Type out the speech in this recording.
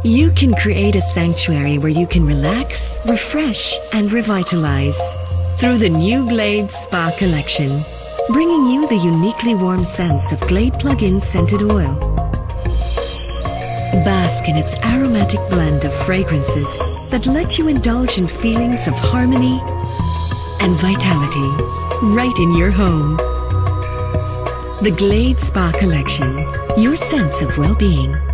You can create a sanctuary where you can relax, refresh, and revitalize through the new Glade Spa Collection, bringing you the uniquely warm sense of Glade Plug-in Scented Oil. Bask in its aromatic blend of fragrances that let you indulge in feelings of harmony and vitality right in your home. The Glade Spa Collection, your sense of well-being.